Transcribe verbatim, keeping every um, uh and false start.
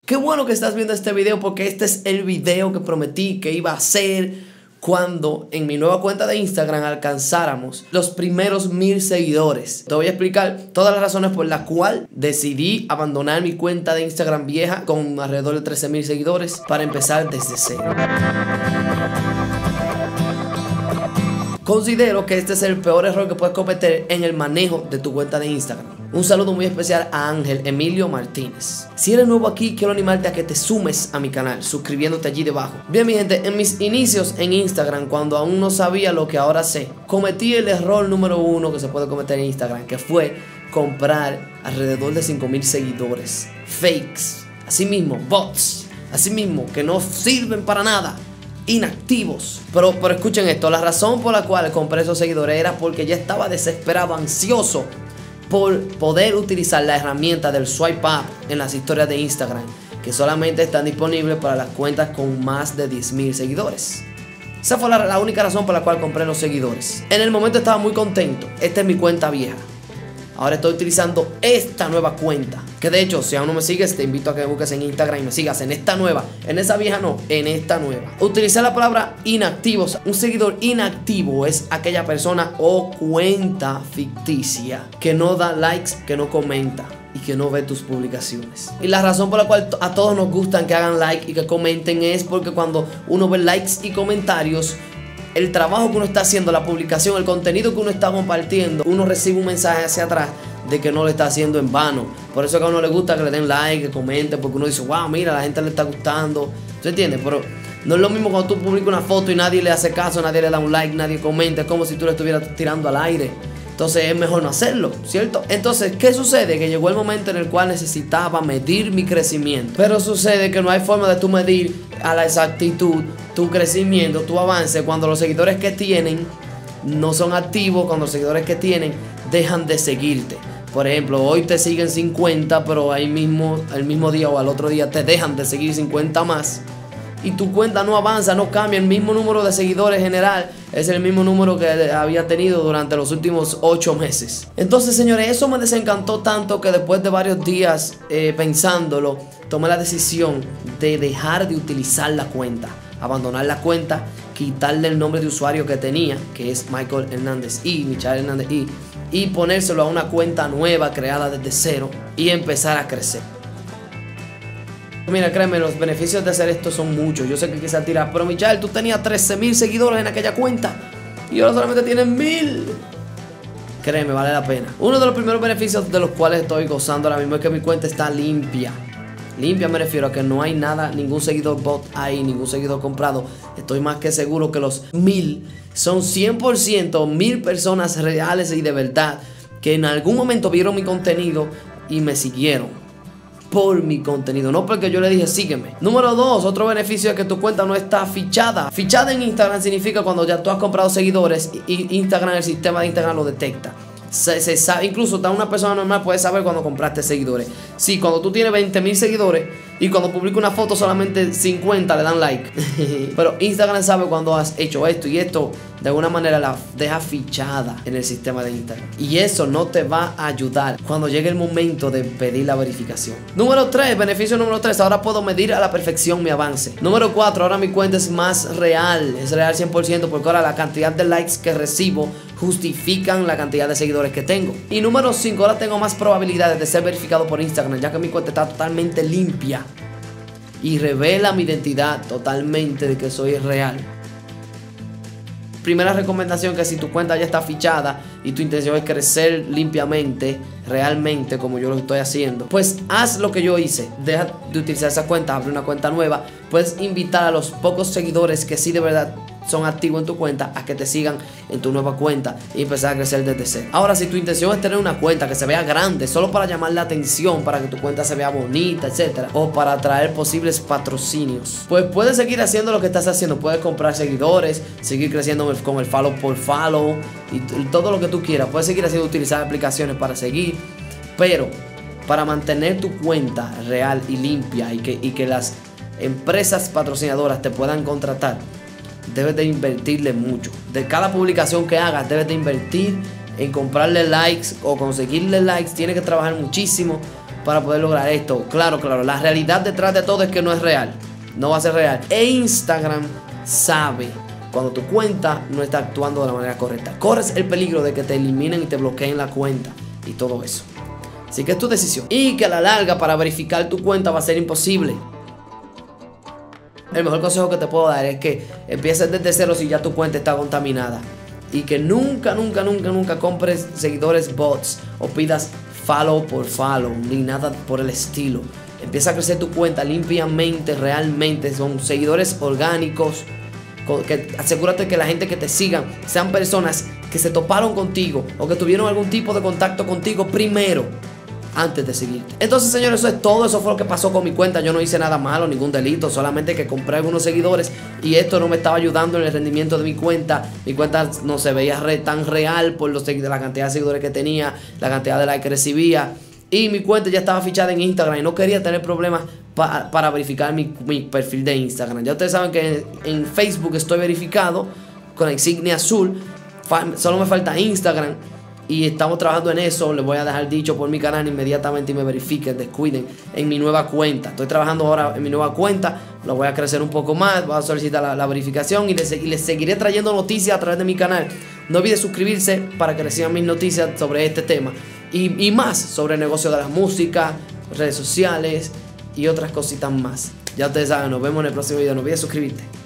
Qué bueno que estás viendo este video porque este es el video que prometí que iba a hacer cuando en mi nueva cuenta de Instagram alcanzáramos los primeros mil seguidores. Te voy a explicar todas las razones por las cuales decidí abandonar mi cuenta de Instagram vieja con alrededor de trece mil seguidores para empezar desde cero. Considero que este es el peor error que puedes cometer en el manejo de tu cuenta de Instagram. Un saludo muy especial a Ángel Emilio Martínez. Si eres nuevo aquí, quiero animarte a que te sumes a mi canal, suscribiéndote allí debajo. Bien, mi gente, en mis inicios en Instagram, cuando aún no sabía lo que ahora sé, cometí el error número uno que se puede cometer en Instagram, que fue comprar alrededor de cinco mil seguidores. Fakes, asimismo, bots, asimismo, que no sirven para nada. Inactivos. Pero, pero escuchen esto, la razón por la cual compré esos seguidores era porque ya estaba desesperado, ansioso por poder utilizar la herramienta del swipe up en las historias de Instagram, que solamente están disponibles para las cuentas con más de diez mil seguidores. Esa fue la, la única razón por la cual compré los seguidores. En el momento estaba muy contento. Esta es mi cuenta vieja. Ahora estoy utilizando esta nueva cuenta, que de hecho, si aún no me sigues, te invito a que me busques en Instagram y me sigas en esta nueva. En esa vieja no, en esta nueva. Utilizar la palabra inactivos. Un seguidor inactivo es aquella persona o cuenta ficticia que no da likes, que no comenta y que no ve tus publicaciones. Y la razón por la cual a todos nos gustan que hagan like y que comenten es porque cuando uno ve likes y comentarios, el trabajo que uno está haciendo, la publicación, el contenido que uno está compartiendo, uno recibe un mensaje hacia atrás de que no lo está haciendo en vano. Por eso es que a uno le gusta que le den like, que comenten, porque uno dice, wow, mira, a la gente le está gustando. ¿Se entiende? Pero no es lo mismo cuando tú publicas una foto y nadie le hace caso, nadie le da un like, nadie comenta. Es como si tú le estuvieras tirando al aire. Entonces es mejor no hacerlo, ¿cierto? Entonces, ¿qué sucede? Que llegó el momento en el cual necesitaba medir mi crecimiento. Pero sucede que no hay forma de tú medir a la exactitud tu crecimiento, tu avance, cuando los seguidores que tienen no son activos, cuando los seguidores que tienen dejan de seguirte. Por ejemplo, hoy te siguen cincuenta, pero ahí mismo, el mismo día o al otro día te dejan de seguir cincuenta más. Y tu cuenta no avanza, no cambia. El mismo número de seguidores general es el mismo número que había tenido durante los últimos ocho meses. Entonces, señores, eso me desencantó tanto que después de varios días eh, pensándolo, tomé la decisión de dejar de utilizar la cuenta, abandonar la cuenta, quitarle el nombre de usuario que tenía, que es Michael Hernández y Michael Hernández y, y ponérselo a una cuenta nueva creada desde cero y empezar a crecer. Mira, créeme, los beneficios de hacer esto son muchos. Yo sé que quizás tiras, pero Michael, tú tenías trece mil seguidores en aquella cuenta y ahora solamente tienes mil. Créeme, vale la pena. Uno de los primeros beneficios de los cuales estoy gozando ahora mismo es que mi cuenta está limpia. Limpia me refiero a que no hay nada, ningún seguidor bot ahí, ningún seguidor comprado. Estoy más que seguro que los mil son cien por ciento mil personas reales y de verdad que en algún momento vieron mi contenido y me siguieron por mi contenido, no porque yo le dije sígueme. Número dos, otro beneficio es que tu cuenta no está fichada. Fichada en Instagram significa cuando ya tú has comprado seguidores y Instagram, el sistema de Instagram lo detecta. Se, se sabe, incluso una persona normal puede saber cuando compraste seguidores. Sí, cuando tú tienes veinte mil seguidores y cuando publica una foto solamente cincuenta le dan like. Pero Instagram sabe cuando has hecho esto y esto de alguna manera la deja fichada en el sistema de Instagram. Y eso no te va a ayudar cuando llegue el momento de pedir la verificación. Número tres, beneficio número tres, ahora puedo medir a la perfección mi avance. Número cuatro, ahora mi cuenta es más real. Es real cien por ciento porque ahora la cantidad de likes que recibo justifican la cantidad de seguidores que tengo. Y número cinco, ahora tengo más probabilidades de ser verificado por Instagram, ya que mi cuenta está totalmente limpia y revela mi identidad totalmente de que soy real. Primera recomendación, que si tu cuenta ya está fichada y tu intención es crecer limpiamente, realmente como yo lo estoy haciendo, pues haz lo que yo hice. Deja de utilizar esa cuenta, abre una cuenta nueva. Puedes invitar a los pocos seguidores que sí de verdad son activos en tu cuenta a que te sigan en tu nueva cuenta y empezar a crecer desde cero. Ahora, si tu intención es tener una cuenta que se vea grande solo para llamar la atención, para que tu cuenta se vea bonita, etcétera, o para atraer posibles patrocinios, pues puedes seguir haciendo lo que estás haciendo. Puedes comprar seguidores, seguir creciendo con el follow por follow y todo lo que tú quieras. Puedes seguir haciendo, utilizar aplicaciones para seguir, pero para mantener tu cuenta real y limpia y que, y que las empresas patrocinadoras te puedan contratar, debes de invertirle mucho. De cada publicación que hagas, debes de invertir en comprarle likes o conseguirle likes. Tienes que trabajar muchísimo para poder lograr esto. Claro, claro, la realidad detrás de todo es que no es real. No va a ser real. E Instagram sabe cuando tu cuenta no está actuando de la manera correcta. Corres el peligro de que te eliminen y te bloqueen la cuenta y todo eso. Así que es tu decisión. Y que a la larga para verificar tu cuenta va a ser imposible. El mejor consejo que te puedo dar es que empieces desde cero si ya tu cuenta está contaminada. Y que nunca, nunca, nunca, nunca compres seguidores bots o pidas follow por follow ni nada por el estilo. Empieza a crecer tu cuenta limpiamente, realmente. Son seguidores orgánicos. Que asegúrate que la gente que te sigan sean personas que se toparon contigo o que tuvieron algún tipo de contacto contigo primero antes de seguirte. Entonces, señores, eso es todo. Eso fue lo que pasó con mi cuenta. Yo no hice nada malo, ningún delito, solamente que compré algunos seguidores y esto no me estaba ayudando en el rendimiento de mi cuenta. Mi cuenta no se veía re, tan real por los, la cantidad de seguidores que tenía, la cantidad de likes que recibía. Y mi cuenta ya estaba fichada en Instagram y no quería tener problemas pa para verificar mi, mi perfil de Instagram. Ya ustedes saben que en, en Facebook estoy verificado con la insignia azul. Solo me falta Instagram y estamos trabajando en eso. Les voy a dejar dicho por mi canal inmediatamente y me verifiquen, descuiden en mi nueva cuenta. Estoy trabajando ahora en mi nueva cuenta. Lo voy a crecer un poco más. Voy a solicitar la, la verificación y les, y les seguiré trayendo noticias a través de mi canal. No olvides suscribirse para que reciban mis noticias sobre este tema y, y más sobre el negocio de la música, redes sociales y otras cositas más. Ya ustedes saben, nos vemos en el próximo video. No olvides suscribirte.